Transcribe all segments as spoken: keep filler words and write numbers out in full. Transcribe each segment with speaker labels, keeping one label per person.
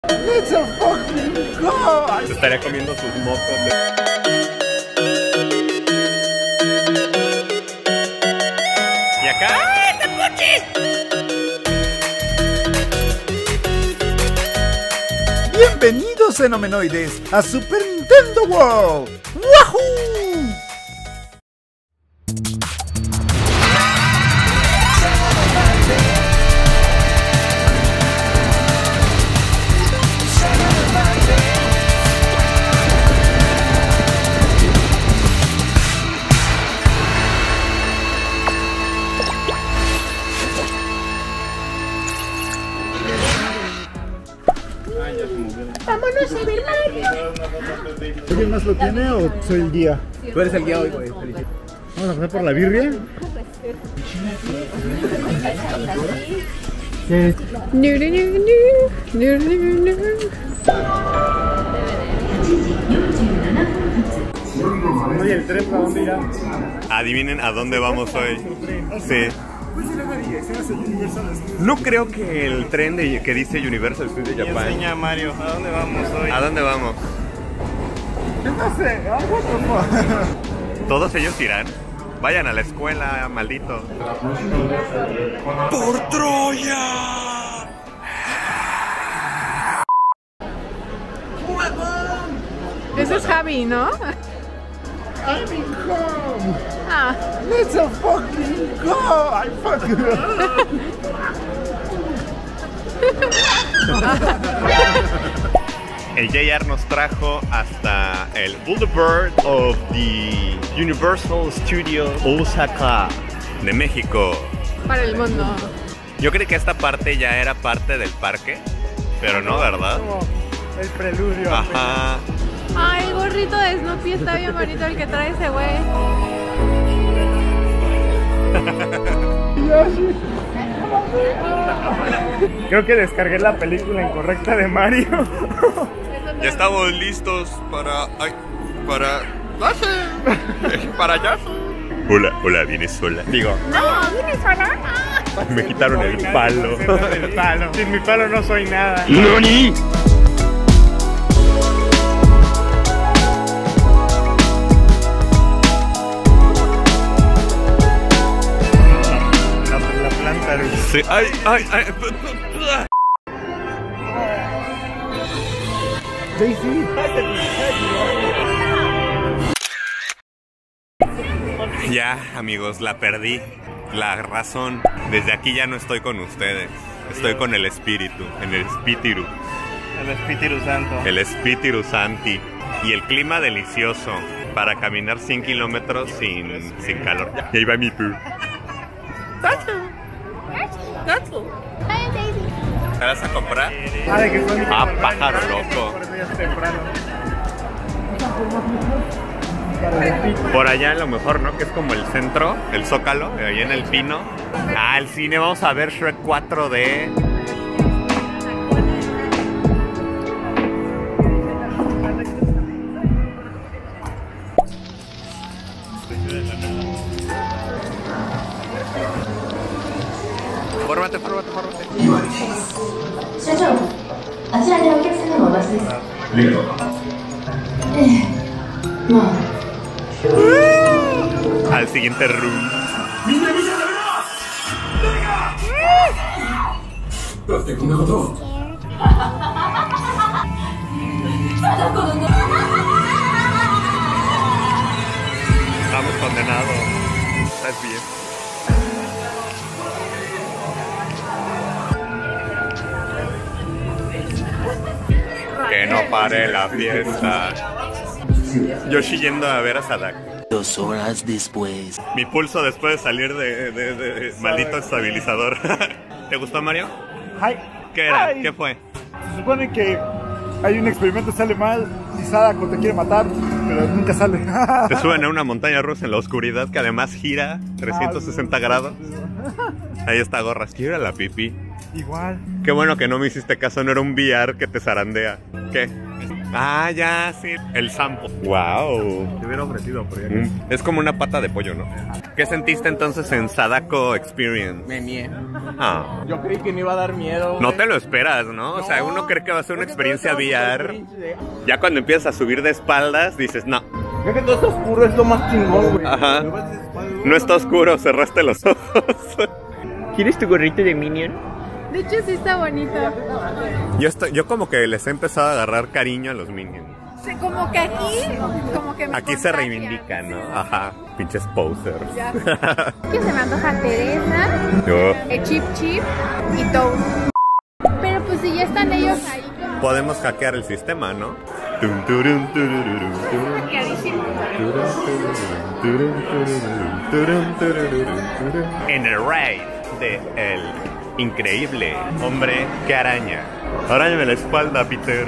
Speaker 1: Let's a fucking go.
Speaker 2: Se estaría comiendo sus mocos. Y acá. ¡Ah, este coche!
Speaker 1: Bienvenidos, fenomenoides, a Super Nintendo World. ¡Wahoo!
Speaker 3: Vámonos a ver Mario.
Speaker 1: ¿Alguien más lo tiene o soy el guía?
Speaker 2: Tú eres el guía hoy, güey.
Speaker 1: ¿Vamos a pasar por la birria? ¿Qué?
Speaker 4: Oye, ¿el tren para dónde irá?
Speaker 2: Adivinen a dónde vamos hoy. Sí. No creo que el tren de, que dice Universal Studios
Speaker 4: Y
Speaker 2: Japan.
Speaker 4: enseña a Mario, ¿a dónde vamos hoy?
Speaker 2: ¿A dónde vamos?
Speaker 1: No sé, algo como...
Speaker 2: ¿Todos ellos irán? Vayan a la escuela, maldito. ¡Por Troya!
Speaker 3: Ese es Javi, ¿no?
Speaker 1: I'm in home.
Speaker 3: Ah,
Speaker 1: Let's a fucking go. I fucking...
Speaker 2: El J R nos trajo hasta el Boulevard of the Universal Studios Osaka de México.
Speaker 3: para el mundo.
Speaker 2: Yo creí que esta parte ya era parte del parque, pero no, ¿verdad?
Speaker 4: Como el preludio.
Speaker 2: Ajá.
Speaker 3: Ay, el gorrito de Snoopy está bien bonito el que trae ese güey.
Speaker 4: Creo que descargué la película incorrecta de Mario.
Speaker 2: Ya estamos listos para... Ay, para... para allá. Hola, hola, ¿vienes sola? Digo,
Speaker 3: No, ¿vienes sola?
Speaker 2: me quitaron el palo.
Speaker 4: El palo. Sin mi palo no soy nada.
Speaker 2: ¡Noni!
Speaker 4: La, la planta de...
Speaker 2: Sí, ay, ay, ay.
Speaker 1: Daisy.
Speaker 2: Ya, amigos, la perdí. La razón. Desde aquí ya no estoy con ustedes. Estoy con el espíritu, en el espíritu.
Speaker 4: El Espíritu Santo.
Speaker 2: El espíritu santi. Y el clima delicioso para caminar cien kilómetros sin, sin calor. Y ahí va mi pu. ¿Te vas a comprar?
Speaker 4: Ah, de que son...
Speaker 2: Ah, pájaro loco.
Speaker 4: Por eso ya es temprano.
Speaker 2: Por allá a lo mejor, ¿no? Que es como el centro, el Zócalo, ahí en el Pino. Ah, el cine, vamos a ver Shrek cuatro D. Fórmate, fórmate, fórmate.
Speaker 5: 社長、あちらにお客様のお出しです。ええ、まあ。
Speaker 2: Al siguiente room. Estamos condenados. Estás bien. Que no pare la fiesta. Yoshi yendo a ver a Sadak.
Speaker 6: Dos horas después.
Speaker 2: Mi pulso después de salir de, de, de, de maldito estabilizador. ¿Te gustó, Mario?
Speaker 4: Ay,
Speaker 2: ¿Qué era?
Speaker 4: ay.
Speaker 2: ¿Qué fue?
Speaker 1: Se supone que hay un experimento que sale mal y Sadako te quiere matar, pero nunca sale.
Speaker 2: Te suben a una montaña rusa en la oscuridad que además gira trescientos sesenta grados. Ahí está Gorras. Quiero ir a la pipí.
Speaker 1: Igual.
Speaker 2: Qué bueno que no me hiciste caso, no era un V R que te zarandea. ¿Qué? Ah, ya, sí. El sampo. Wow.
Speaker 1: Te hubiera ofrecido, pero ya
Speaker 2: Mm, es como una pata de pollo, ¿no? ¿Qué sentiste entonces en Sadako Experience?
Speaker 4: Me mié.
Speaker 2: Ah.
Speaker 4: Yo creí que me iba a dar miedo.
Speaker 2: No
Speaker 4: güey.
Speaker 2: te lo esperas, ¿no? O sea,
Speaker 4: No,
Speaker 2: uno cree que va a ser una
Speaker 4: porque
Speaker 2: experiencia
Speaker 4: todo está
Speaker 2: V R.
Speaker 4: súper cringe de-
Speaker 2: Ya cuando empiezas a subir de espaldas, dices, no.
Speaker 4: Es que todo está oscuro, es lo más chingón, güey.
Speaker 2: Ajá. No está oscuro, cerraste los ojos.
Speaker 4: ¿Quieres tu gorrito de Minion?
Speaker 3: De hecho, sí está bonito.
Speaker 2: Yo, estoy, yo como que les he empezado a agarrar cariño a los Minions.
Speaker 3: Sí, como que aquí, como que me
Speaker 2: Aquí se
Speaker 3: contagia.
Speaker 2: reivindican, ¿no? Ajá, pinches posers.
Speaker 3: Ya. Que se me antoja Teresa,
Speaker 2: Yo-
Speaker 3: el Chip Chip y Toad. Pero pues si ya están ellos ahí, como
Speaker 2: Podemos hackear el sistema, ¿no? Tum, turun, turururun, turun,
Speaker 3: hackeadísimo.
Speaker 2: turun, turururun, turun, turururun, turun. En el raid de el increíble hombre que araña. Arañame la espalda, Peter.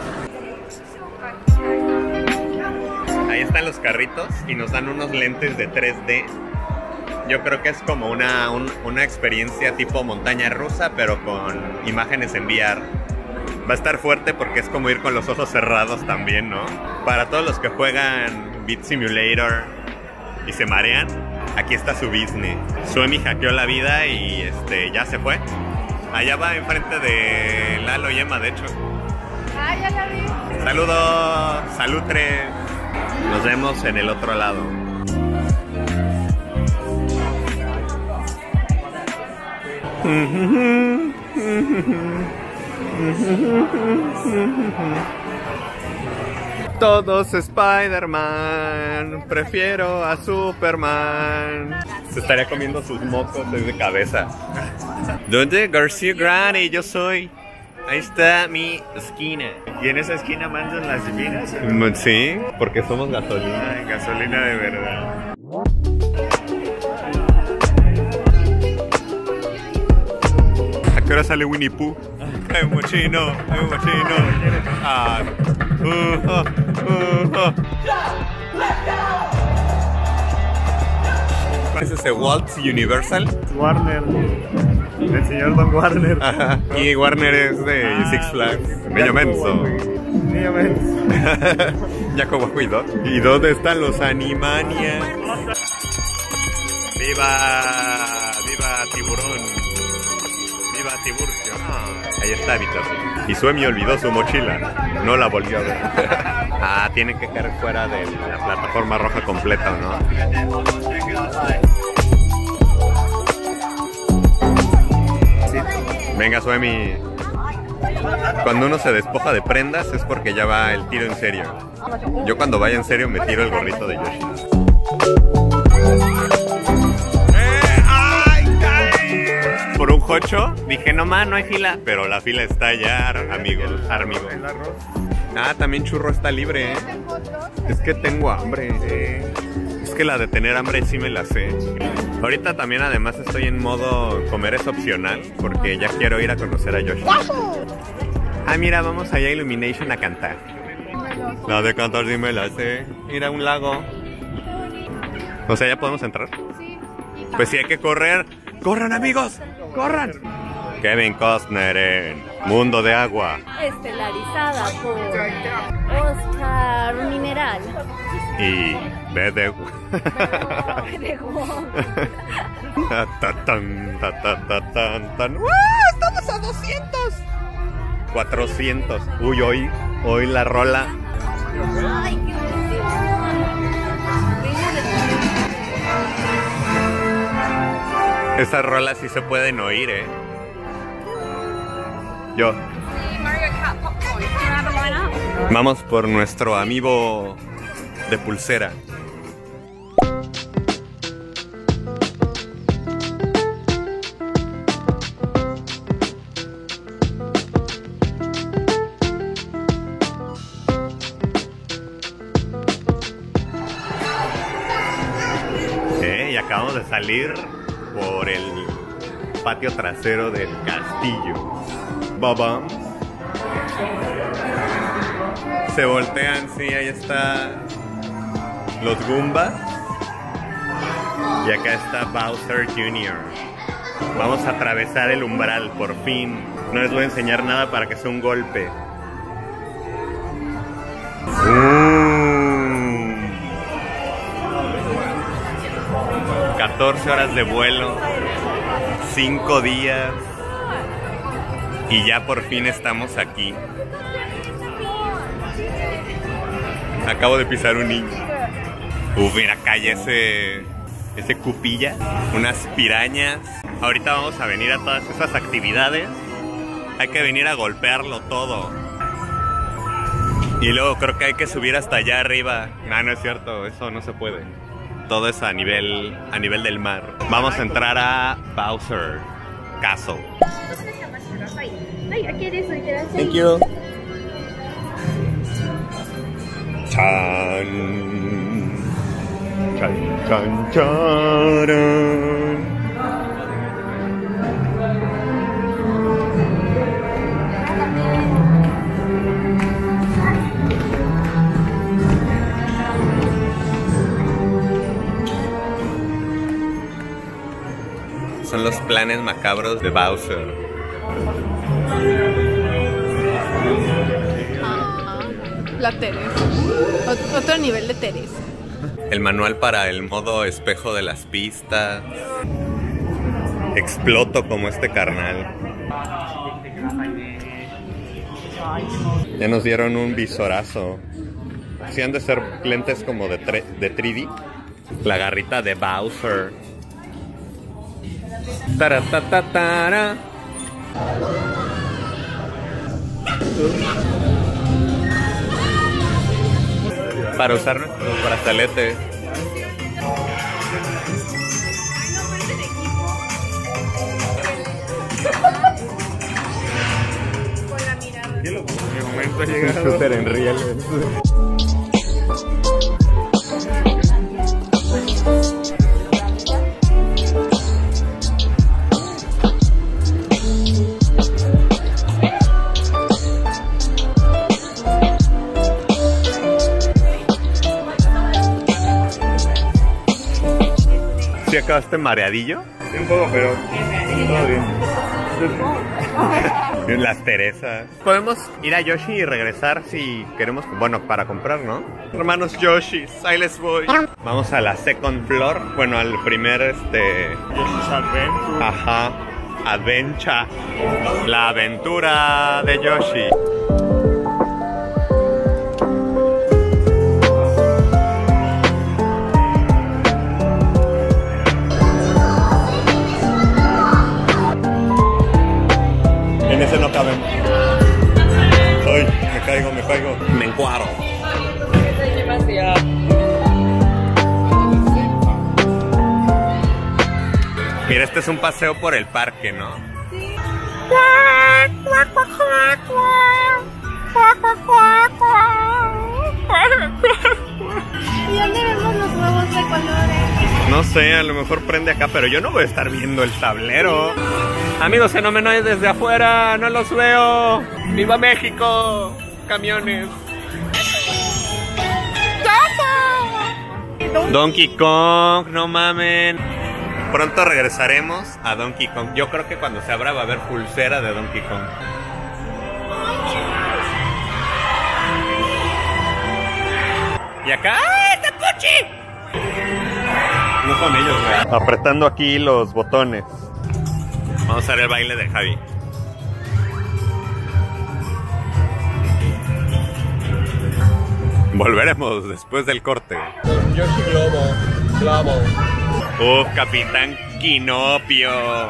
Speaker 2: Ahí están los carritos y nos dan unos lentes de tres D. Yo creo que es como una, un- una experiencia tipo montaña rusa, pero con imágenes en V R. Va a estar fuerte porque es como ir con los ojos cerrados también, ¿no? Para todos los que juegan Beat Simulator y se marean, aquí está su business. Suemi hackeó la vida y este, ya se fue. Allá va enfrente de Lalo y Emma, de hecho.
Speaker 3: Ah, ya la vi.
Speaker 2: Saludos, salutres. Nos vemos en el otro lado. Todos Spider-Man, prefiero a Superman. Se estaría comiendo sus mocos desde cabeza. ¿Dónde? García Grande, yo soy. Ahí está mi esquina.
Speaker 1: ¿Y en esa esquina mandan las divinas?
Speaker 2: Mm, Sí, porque somos gasolina.
Speaker 1: Ay, gasolina de verdad.
Speaker 2: ¿A qué hora sale Winnie Pooh? ¡Ay, un mochino! ¡Ay, un mochino! Ah, uh, uh, uh, uh. ¿Cuál es ese? ¿Waltz Universal?
Speaker 1: Warner. El señor Don Warner.
Speaker 2: Ajá. Y Warner es de Six Flags. Niño menso.
Speaker 1: Niño menso.
Speaker 2: Ya como cuido. ¿Y dónde están los Animaniacs? ¡Viva! ¡Viva Tiburón! ¡Viva Tiburcio! Ah, ahí está, bichos. Y Suemi olvidó su mochila. No la volvió a ver. Ah, tiene que caer fuera de la plataforma roja completa, ¿no? Venga, Suemi. Cuando uno se despoja de prendas es porque ya va el tiro en serio. Yo cuando vaya en serio me tiro el gorrito de Yoshi. ¡Eh! ¡Ay, ay! Por un jocho dije, no más, no hay fila. Pero la fila está ya, amigos, amigo.
Speaker 1: El arroz.
Speaker 2: Ah, también churro está libre, ¿eh? Es que tengo hambre. eh. Es que la de tener hambre sí me la sé. Ahorita también además estoy en modo comer es opcional porque ya quiero ir a conocer a Yoshi. Ah, mira, vamos allá a Illumination a cantar. La de cantar sí me la sé. Ir a un lago. O sea, ¿ya podemos entrar?
Speaker 3: Sí.
Speaker 2: Pues sí, hay que correr. ¡Corran, amigos! ¡Corran! Kevin Costner en Mundo de Agua.
Speaker 7: Estelarizada por Oscar Mineral.
Speaker 2: Y ve de...
Speaker 7: De Wong.
Speaker 2: Ta, tan, ta, ta, ta, tan, tan. ¡Ah! ¡Estamos a doscientos! cuatrocientos. Uy, hoy, hoy la rola.
Speaker 7: Ay, qué
Speaker 2: Esas rolas sí se pueden oír, ¿eh? Yo. Vamos por nuestro amiibo de pulsera. Eh, y acabamos de salir por el patio trasero del castillo. Baba. Se voltean, sí, ahí está los Goombas. Y acá está Bowser junior Vamos a atravesar el umbral, por fin. No les voy a enseñar nada para que sea un golpe. Mm. catorce horas de vuelo, cinco días y ya por fin estamos aquí. Acabo de pisar un niño. Uf, mira, acá hay ese, ese cupilla, unas pirañas. Ahorita vamos a venir a todas esas actividades. Hay que venir a golpearlo todo. Y luego creo que hay que subir hasta allá arriba. No, no es cierto, eso no se puede. Todo es a nivel, a nivel del mar. Vamos a entrar a Bowser Castle. Thank you. Chan. Chan, chan, charan. Son los planes macabros de Bowser.
Speaker 3: La Teres. Ot- otro nivel de Teres.
Speaker 2: El manual para el modo espejo de las pistas. Exploto como este carnal. Ya nos dieron un visorazo. Así han de ser lentes como de, de tres D. La garrita de Bowser. Tara-ta-ta-tara. Para usar nuestros brazaletes.
Speaker 4: Mi momento ha llegado.
Speaker 2: Súper en rieles. ¿Sí acabaste mareadillo?
Speaker 4: Sí, un poco, pero todo bien.
Speaker 2: Las Teresas. Podemos ir a Yoshi y regresar si queremos, bueno, para comprar, ¿no? Hermanos Yoshis, ahí les voy. Vamos a la second floor, bueno, al primer, este...
Speaker 4: Yoshi's Adventure.
Speaker 2: Ajá, Adventure. La aventura de Yoshi. En ese no cabemos. Ay, me caigo, me caigo. Me encuaro. Mira, este es un paseo por el parque, ¿no?
Speaker 3: Sí. ¿Y dónde vemos los huevos de colores?
Speaker 2: No sé, a lo mejor prende acá, pero yo no voy a estar viendo el tablero. Amigos fenómenos desde afuera, no los veo. ¡Viva México! Camiones. Donkey Kong, no mamen. Pronto regresaremos a Donkey Kong. Yo creo que cuando se abra va a haber pulsera de Donkey Kong. Y acá, ¡ay, Tapuchi! No son ellos, ¿verdad? Apretando aquí los botones. Vamos a ver el baile de Javi. Volveremos después del corte.
Speaker 8: Yoshi Globo, Globo.
Speaker 2: ¡Uf, Capitán Quinopio!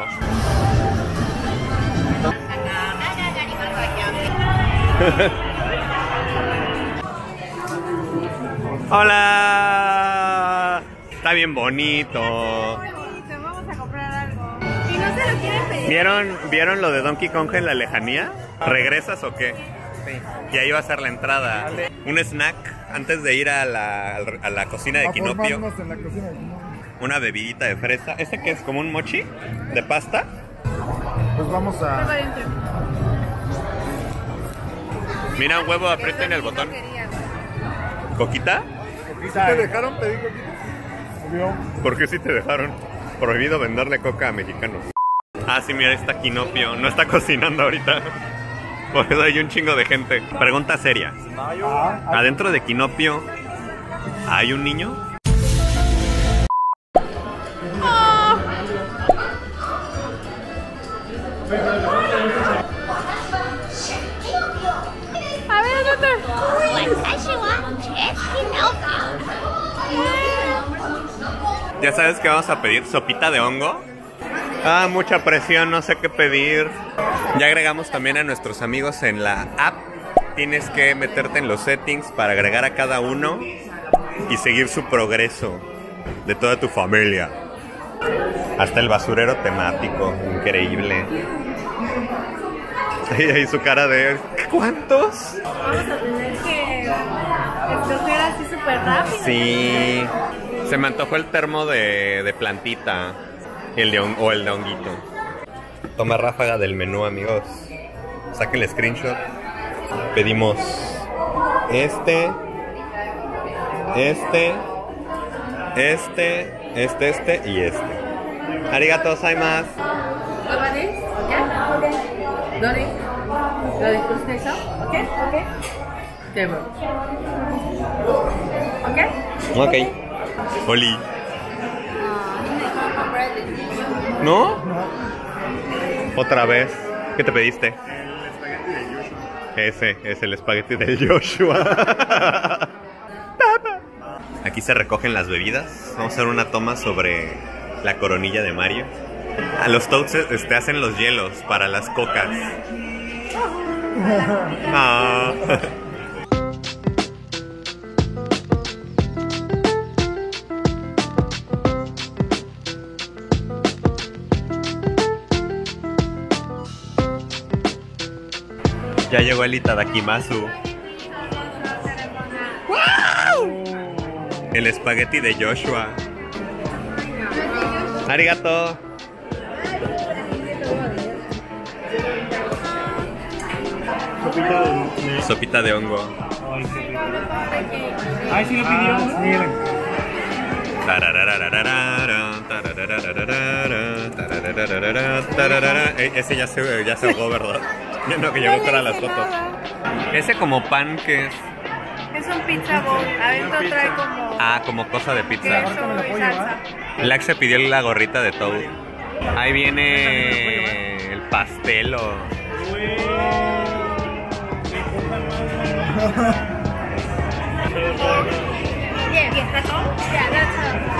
Speaker 2: ¡Hola! Está bien bonito.
Speaker 3: Vamos a comprar algo. Y no se lo quieren pedir.
Speaker 2: ¿Vieron, ¿Vieron lo de Donkey Kong en la lejanía? ¿Regresas o qué?
Speaker 8: Sí.
Speaker 2: Y ahí va a ser la entrada. Un snack antes de ir a la, a la cocina de
Speaker 1: A
Speaker 2: Quinopio.
Speaker 1: formarnos en la cocina de Quinopio.
Speaker 2: Una bebidita de fresa. ¿Este qué es? ¿Como un mochi? ¿De pasta?
Speaker 1: Pues vamos a...
Speaker 2: Mira, un huevo, aprieten el botón. ¿Coquita?
Speaker 1: ¿Sí te dejaron pedir coquita? Obvio.
Speaker 2: ¿Por qué sí te dejaron? Prohibido venderle coca a mexicanos. Ah, sí, mira, está Quinopio. No está cocinando ahorita. Por eso hay un chingo de gente. Pregunta seria. ¿Adentro de Quinopio hay un niño?
Speaker 3: Oh. A ver, ¿dónde?
Speaker 2: ¿Ya sabes qué vamos a pedir? ¿Sopita de hongo? Ah, mucha presión, no sé qué pedir. Ya agregamos también a nuestros amigos en la app. Tienes que meterte en los settings para agregar a cada uno y seguir su progreso de toda tu familia. Hasta el basurero temático, increíble. Y ahí su cara de... ¿Cuántos?
Speaker 3: Vamos a tener que escoger así súper rápido.
Speaker 2: Sí. Se me antojó el termo de, de plantita el de on, o el de honguito. Toma ráfaga del menú, amigos. Saquen el screenshot. Pedimos este, este, este, este, este y este. Arigato gozaimasu. Ok. Oli. ¿No? Otra vez. ¿Qué te pediste? Ese es el espagueti del Joshua. Aquí se recogen las bebidas. Vamos a hacer una toma sobre la coronilla de Mario. A los Toads te hacen los hielos para las cocas. Ah. Ya llegó el Itadakimasu. ¡Wow! El espagueti de Joshua. Arigato. Sopita de hongo.
Speaker 4: Ay, sí lo pidió. Miren.
Speaker 2: E ese ya se, ya se ahogó, ¿verdad? No, que llegó para las fotos. Ese como pan que es...
Speaker 3: Es un pizza bowl. Adentro trae como...
Speaker 2: Ah, como cosa de pizza.
Speaker 3: queso y salsa.
Speaker 2: Lax se pidió la gorrita de Toad. Ahí viene el pastel o...
Speaker 3: Yeah, yeah, that's all? Yeah, that's all.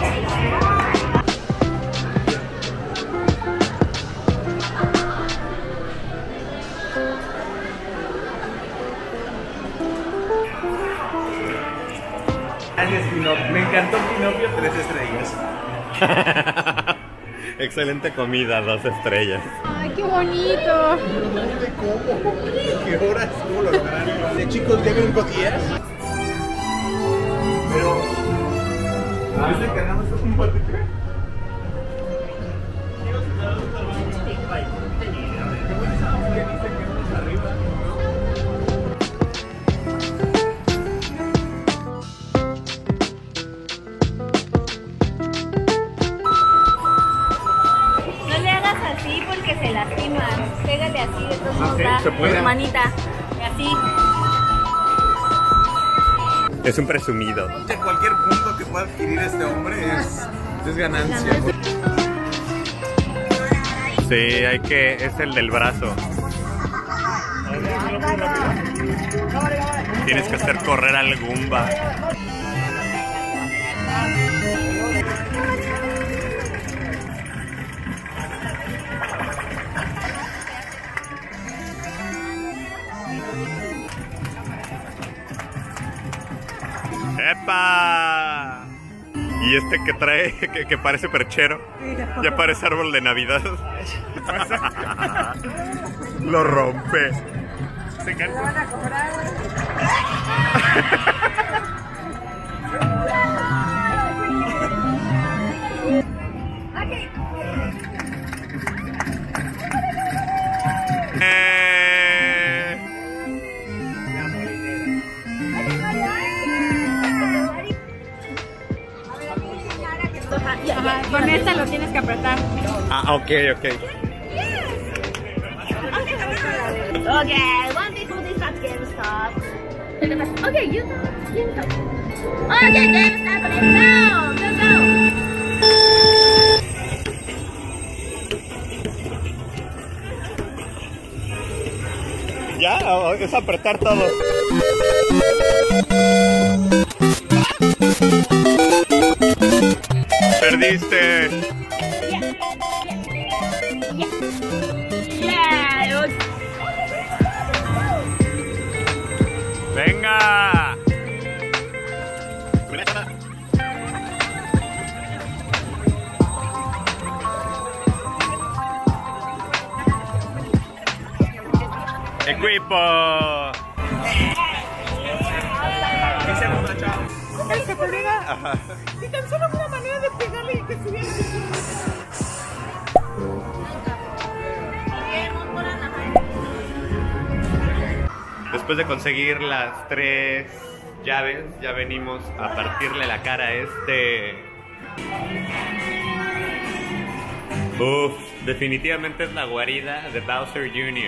Speaker 4: Me encantó Pinocchio, tres estrellas.
Speaker 2: Excelente comida, dos estrellas.
Speaker 3: Ay, qué bonito.
Speaker 8: ¿Qué horas? ¿Cómo lo lograron? ¿De chicos deben días?
Speaker 1: Pero... ¿A veces ganamos un bote?
Speaker 7: No le hagas así porque se lastiman. Pégale así, de todos modos,
Speaker 1: ¿se puede?
Speaker 7: con tu manita. Y así.
Speaker 2: Es un presumido.
Speaker 8: De cualquier punto que pueda adquirir este hombre es, es ganancia.
Speaker 2: Sí, hay que... es el del brazo. Tienes que hacer correr al Goomba. ¡Epa! Y este que trae, que, que parece perchero, ya parece árbol de Navidad. Lo rompe. Se cae. Eh...
Speaker 3: Ajá, con esta lo tienes que apretar.
Speaker 2: Ah, ok, ok.
Speaker 7: Okay, one people this at GameStop. Okay, you GameStop. Okay, GameStop, let's go! Go, go!
Speaker 2: Ya, es apretar todo. Perdiste. Venga. Equipo.
Speaker 4: El que te diga. Si tan solo una manera de pegarle y que estuviera.
Speaker 2: Después de conseguir las tres llaves, ya venimos a partirle la cara a este. Uf, definitivamente es la guarida de Bowser junior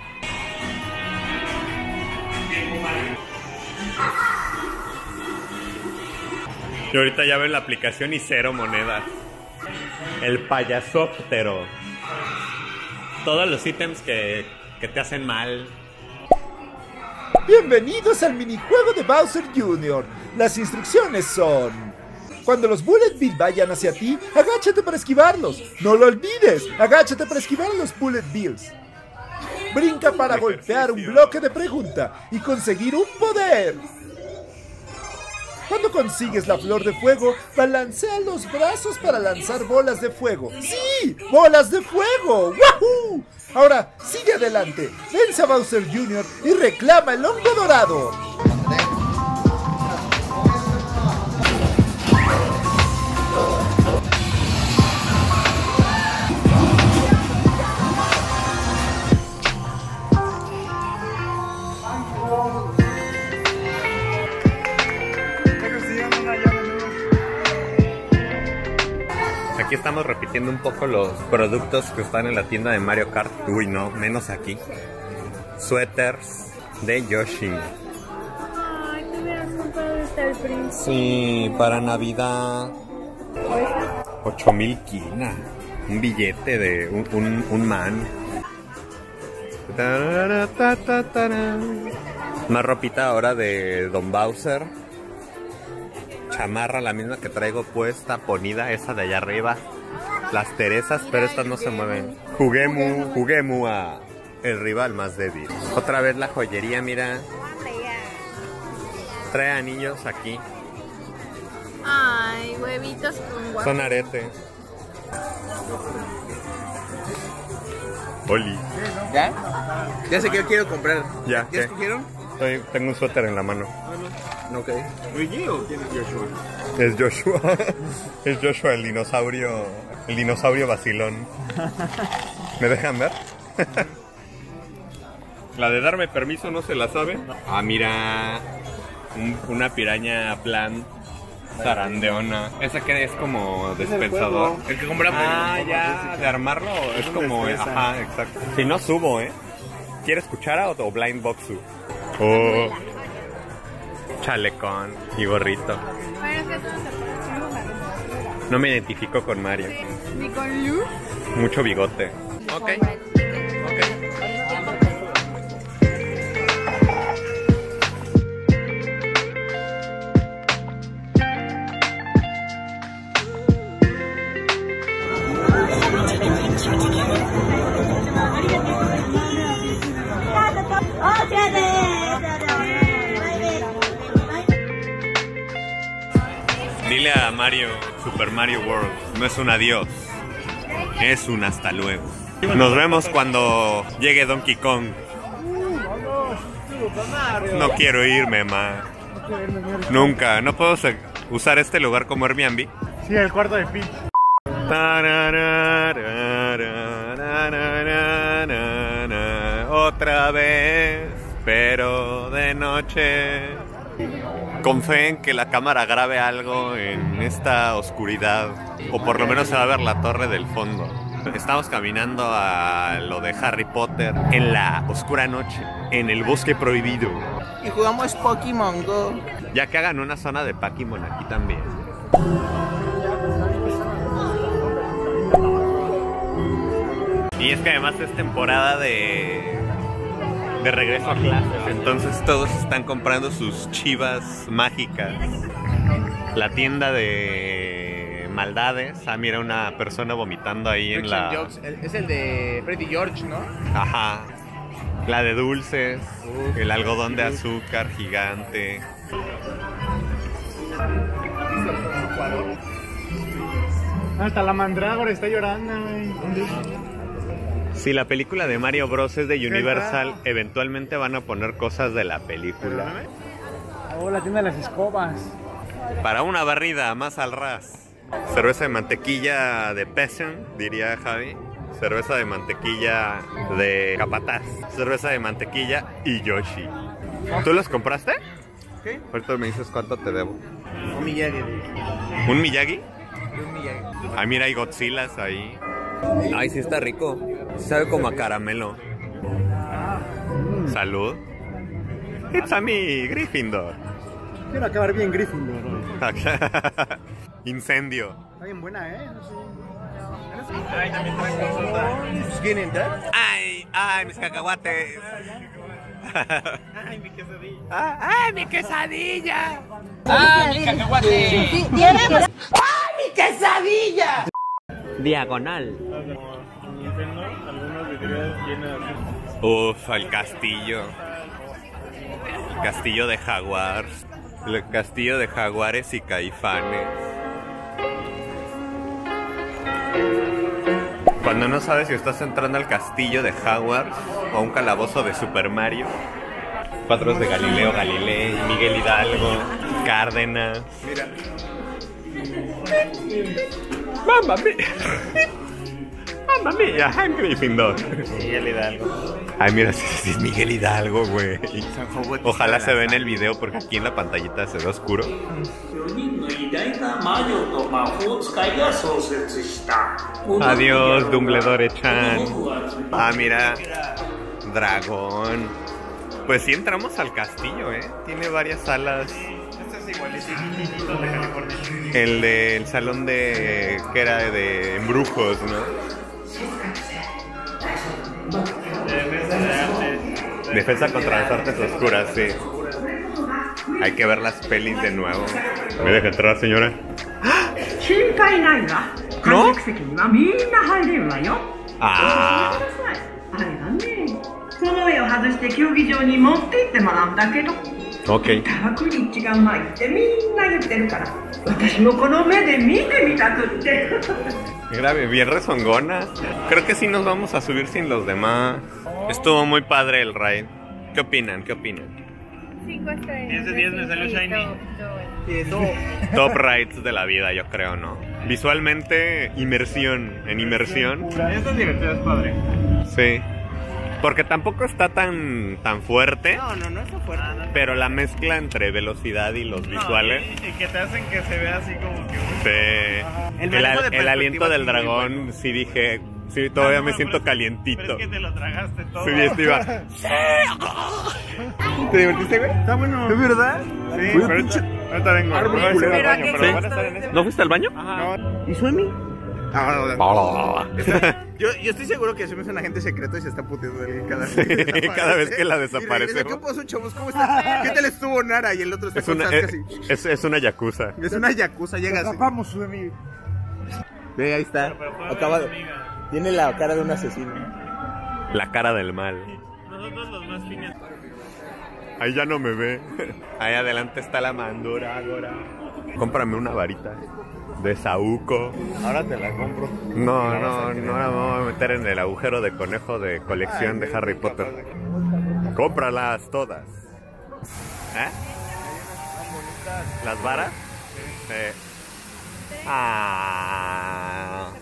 Speaker 2: Y ahorita ya ven la aplicación y cero monedas. El payasóptero. Todos los ítems que, que te hacen mal.
Speaker 9: Bienvenidos al minijuego de Bowser junior Las instrucciones son: cuando los Bullet Bill vayan hacia ti, agáchate para esquivarlos. No lo olvides, agáchate para esquivar a los Bullet Bills. Brinca para golpear un bloque de pregunta y conseguir un poder. Cuando consigues la flor de fuego, balancea los brazos para lanzar bolas de fuego. ¡Sí! ¡Bolas de fuego! ¡Wahoo! Ahora, sigue adelante, vence a Bowser junior y reclama el hongo dorado.
Speaker 2: Aquí estamos repitiendo un poco los productos que están en la tienda de Mario Kart. Uy, no, menos aquí. Suéteres de Yoshi.
Speaker 3: Ay, te hubieras comprado este al principio.
Speaker 2: Sí, para Navidad. ocho mil quina. Un billete de un, un, un man. Una ropita ahora de Don Bowser. Chamarra, la misma que traigo puesta, ponida, esa de allá arriba. Las Teresas, pero estas no se mueven. Juguemu, juguemu a el rival más débil. Otra vez la joyería, mira. Trae anillos aquí.
Speaker 3: Ay, huevitos con guapo.
Speaker 2: Son aretes. Oli.
Speaker 8: ¿Ya? Ya sé que yo quiero comprar.
Speaker 2: Ya,
Speaker 8: ¿Ya
Speaker 2: ¿qué?
Speaker 8: escogieron?
Speaker 2: Estoy, tengo un suéter en la mano.
Speaker 8: Ok. ¿Luigi o quién es Joshua?
Speaker 2: Es Joshua. Es Joshua, el dinosaurio. El dinosaurio vacilón. ¿Me dejan ver? La de darme permiso no se la sabe. Ah, mira. Un, una piraña plan zarandeona. Esa que es como despensador.
Speaker 8: El que compramos.
Speaker 2: Ah, ya. De armarlo es como. Ajá, exacto. Si no subo, ¿eh? ¿Quieres cuchara o blind boxu? Oh. Chalecón y gorrito. No me identifico con Mario.
Speaker 3: Ni con Lu.
Speaker 2: Mucho bigote. Ok. Ok. Dile a Mario, Super Mario World, no es un adiós, es un hasta luego. Nos vemos cuando llegue Donkey Kong. No quiero irme, ma. Nunca, ¿no puedo usar este lugar como Airbnb?
Speaker 4: Sí, el cuarto de Peach.
Speaker 2: Otra vez, pero de noche. Con fe en que la cámara grabe algo en esta oscuridad. O por lo menos se va a ver la torre del fondo. Estamos caminando a lo de Harry Potter en la oscura noche, en el bosque prohibido.
Speaker 8: Y jugamos Pokémon Go.
Speaker 2: Ya que hagan una zona de Pokémon aquí también. Y es que además es temporada de, de regreso a clases, entonces todos están comprando sus chivas mágicas. La tienda de maldades, ah mira una persona vomitando ahí en la...
Speaker 8: Jokes. Es el de Freddy George, ¿no?
Speaker 2: Ajá. La de dulces, Uf, el algodón de azúcar gigante.
Speaker 1: Hasta la mandrágora está llorando, güey.
Speaker 2: Si la película de Mario Bros es de Universal, eventualmente van a poner cosas de la película.
Speaker 1: Oh, la tienda de las escobas.
Speaker 2: Para una barrida más al ras. Cerveza de mantequilla de Peasant, diría Javi. Cerveza de mantequilla de Capataz. Cerveza de mantequilla y Yoshi. ¿Tú las compraste?
Speaker 8: ¿Qué?
Speaker 2: Ahorita me dices cuánto te debo.
Speaker 8: Un Miyagi.
Speaker 2: ¿Un Miyagi?
Speaker 8: Un Miyagi.
Speaker 2: Ay, mira, hay Godzillas ahí. Ay, sí está rico. Sabe como a caramelo. Salud. It's a me, Gryffindor.
Speaker 1: Quiero acabar bien Gryffindor.
Speaker 2: Incendio.
Speaker 1: Está bien buena, ¿eh? No sé.
Speaker 8: Ay, también traen cosas. ¿Skin in that?
Speaker 2: Ay, ay, mis cacahuates.
Speaker 8: Ay, mi quesadilla.
Speaker 2: Ah, ay, mi quesadilla.
Speaker 8: Ay, mi cacahuate. Ay, mi quesadilla.
Speaker 2: Diagonal. Uf, el castillo. El castillo de Jaguar. El castillo de Jaguares y Caifanes. Cuando no sabes si estás entrando al castillo de Hogwarts o a un calabozo de Super Mario. Cuadros de Galileo Galilei, Miguel Hidalgo, Cárdenas.
Speaker 8: Mira.
Speaker 2: ¡Mamma mía! ¡Mamma mía! I'm Gryffindor.
Speaker 8: Miguel Hidalgo.
Speaker 2: Ay, mira, sí, sí, es Miguel Hidalgo, güey. Ojalá se vea en el video porque aquí en la pantallita se ve oscuro. Adiós, Dumbledore-chan. Ah, mira. Dragón. Pues sí entramos al castillo, ¿eh? Tiene varias salas.
Speaker 8: Este es igualito de California.
Speaker 2: El del salón de... que era de embrujos, ¿no? Defensa contra las artes oscuras, sí. Hay que ver las pelis de nuevo. ¿Me deja entrar, señora? ¿No? Ah. Ok. Mira, bien rezongona. Creo que sí nos vamos a subir sin los demás. Estuvo muy padre el ride. ¿Qué opinan? ¿Qué opinan?
Speaker 3: cinco estrellas.
Speaker 8: diez de diez me salió Shiny.
Speaker 2: Top rides de la vida, yo creo, ¿no? Visualmente, inmersión. En inmersión.
Speaker 8: Esto es divertido, es padre.
Speaker 2: Sí. Porque tampoco está tan, tan fuerte.
Speaker 8: No, no, no está fuerte.
Speaker 2: Pero la mezcla entre velocidad y los visuales.
Speaker 8: No, y, y que te hacen que se vea así como que...
Speaker 2: Sí.
Speaker 8: El
Speaker 2: El,
Speaker 8: manejo de
Speaker 2: el aliento del
Speaker 8: perspectiva es muy
Speaker 2: dragón,
Speaker 8: bueno.
Speaker 2: sí dije... Sí, todavía
Speaker 8: Ah, no,
Speaker 2: me siento
Speaker 8: pero es-
Speaker 2: calientito.
Speaker 8: Pero es que te lo tragaste todo.
Speaker 2: Sí, este iba.
Speaker 8: ¿Te divertiste, güey?
Speaker 1: Está bueno.
Speaker 8: ¿Es verdad?
Speaker 1: Sí, pero ahorita, ahorita vengo.
Speaker 8: Árbol
Speaker 1: No,
Speaker 8: culero.
Speaker 1: pero
Speaker 3: ¿a
Speaker 1: baño,
Speaker 3: qué
Speaker 1: pero van a
Speaker 3: costo
Speaker 1: estar en
Speaker 3: es?
Speaker 1: ese-
Speaker 2: ¿No fuiste al baño?
Speaker 1: No,
Speaker 8: ¿Y Suemi? Ah, no, no.
Speaker 2: Está-
Speaker 8: Yo, yo estoy seguro que Suemi es un agente secreto y se está puteando de él cada vez
Speaker 2: Sí,
Speaker 8: que desaparece.
Speaker 2: cada vez que la
Speaker 8: Y
Speaker 2: desaparecemos.
Speaker 8: regresa, ¿qué pasó, chavos? ¿Cómo estás? ¿Qué tal estuvo Nara? Y el otro está
Speaker 2: Es
Speaker 8: con
Speaker 2: una,
Speaker 8: Sasuke
Speaker 2: es,
Speaker 8: así.
Speaker 2: es, es una yakuza.
Speaker 8: Es una yakuza, llega así.
Speaker 1: Vamos, Suemi.
Speaker 8: Ve, ahí está. Acaba de... Tiene la cara de un asesino.
Speaker 2: La cara del mal.
Speaker 8: Nosotros los más fines.
Speaker 2: Ahí ya no me ve. Ahí adelante está la mandragora. Cómprame una varita de saúco.
Speaker 1: Ahora te la compro.
Speaker 2: No, no, no la vamos a meter en el agujero de conejo de colección de Harry Potter. Cómpralas todas. ¿Eh? ¿Las varas? Sí. Ah.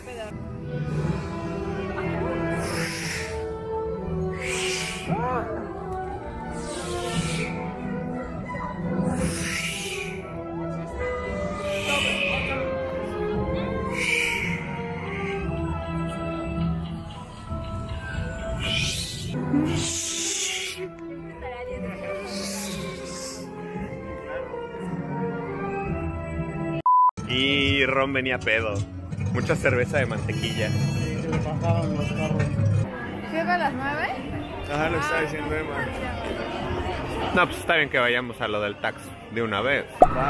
Speaker 2: Ron venía pedo. Mucha cerveza de mantequilla.
Speaker 1: Sí, se le bajaron los carros.
Speaker 3: ¿Llega a las nueve?
Speaker 2: Ajá, lo está diciendo Emma. No, pues está bien que vayamos a lo del tax de una vez.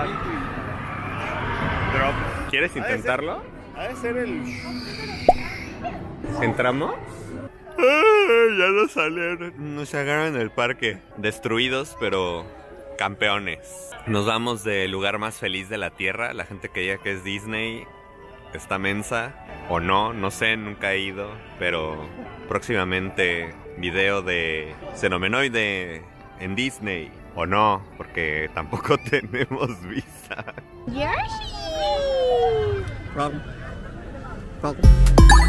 Speaker 2: Drop. ¿Quieres intentarlo?
Speaker 1: Ha de ser el...
Speaker 2: ¿Entramos? Ay, ya no salieron. Nos agarran en el parque. Destruidos, pero campeones. Nos vamos del lugar más feliz de la tierra. La gente que diga que es Disney está mensa. O no, no sé, nunca he ido. Pero próximamente video de Xenomenoide en Disney. O no, porque tampoco tenemos visa.
Speaker 3: Yoshi.
Speaker 8: Problem. Problem.